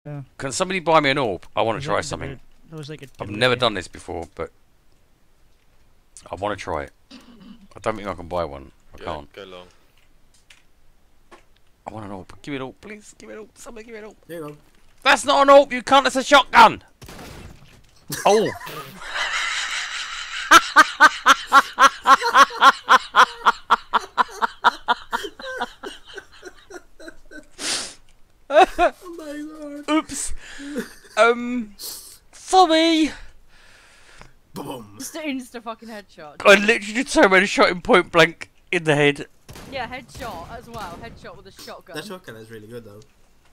Yeah. Can somebody buy me an AWP? I want to try something. There was like a I've never done this before, but I want to try it. I don't think I can buy one. I can't. Go long. I want an AWP. Give me an AWP, please. Give me an AWP. Somebody give me an AWP. There you go. That's not an AWP, you can't. That's a shotgun. Oh. Oh my god. Oops. Sorry. Boom. Just an insta fucking headshot. I literally did so many shot him point blank in the head. Yeah, headshot as well. Headshot with a shotgun. That shotgun is really good though.